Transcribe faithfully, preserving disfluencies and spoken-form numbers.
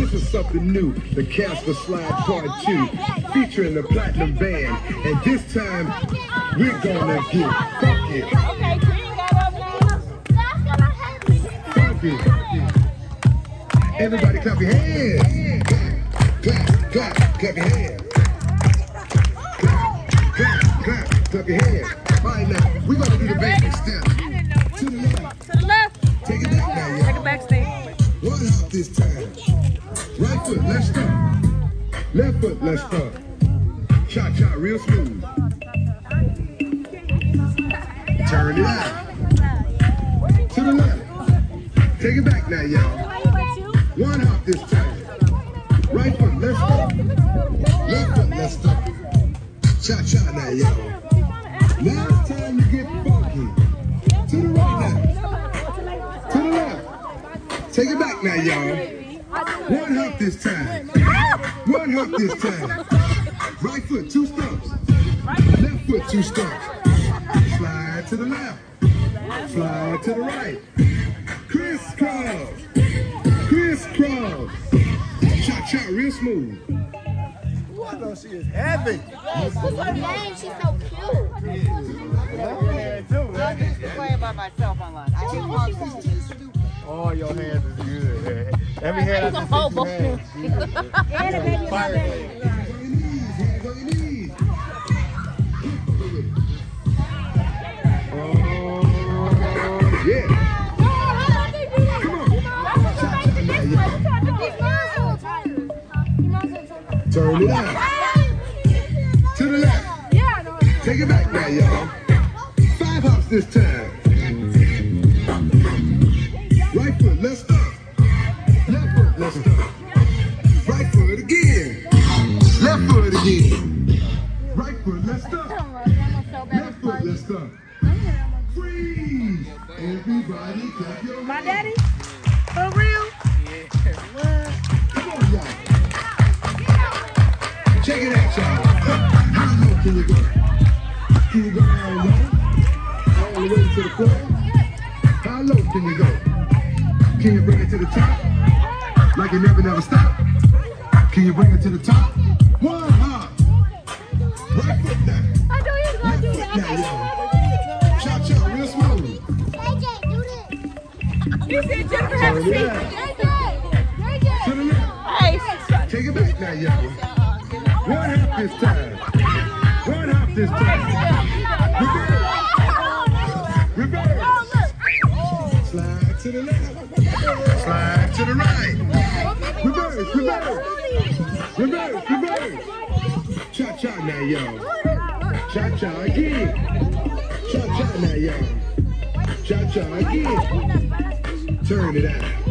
This is something new, the Casper Slide Part two, featuring the Platinum Band. And this time, we're gonna get funky. Okay, Green got up now. Funky. Everybody clap your hands. Clap, clap, clap your hands. Clap, clap, clap, clap your hands. All right, now, we're gonna do the basic steps. To the left. To the left. Take it back now, y'all. Take it back, Steve. One hop this time. Right foot, let's start. Left foot, let's start. Cha-cha, real smooth. Turn it out. To the left. Take it back now, y'all. One hop this time. Right foot, let's start. Left foot, let's start. Cha-cha now, y'all. Now it's time to get funky. To the right now. To the left. Take it back now, y'all. One hop this time. One hop this time. Right foot, two stumps. Left foot, two stumps. Slide to the left. Slide to the right. Crisscross. Crisscross. Cha-cha, real smooth. I know she is heavy. What's her name? She's so cute. I'm playing by myself online. I didn't want to. All your hands is good. Every hand I just Oh, see two hands. And a baby Fire. Hands on your knees. Hands on your knees. Oh, yeah. Come on. Cha-cha now, y'all. Turn it out. To the left. Take it back now, y'all. Five hops this time. Right foot, let's start. Left foot, let's start. Right foot again. Left foot again. Right foot, let's start. Left foot, let's start. Freeze. Everybody clap your hands. My daddy? For real? Come on, y'all. Check it out, y'all. How low can you go? Can you go down low? All the way to the floor? How low can you go? Can you bring it to the top? Like you never, never stop? Can you bring it to the top? One hop. Right foot now. I know he's gonna do Left foot now, that. y'all. Cha-cha, real smooth. J J, do this. You said Jennifer had to Turn it see. out. J J, J To the left. Hey, Take it back now, y'all. One hop this time. One hop this time. Reverse. Reverse. Slide to the left. Slide to the right. Reverse, reverse. Reverse, reverse. Cha-cha now, y'all. Cha-cha again. Cha-cha now, y'all. Cha-cha again. Turn it out.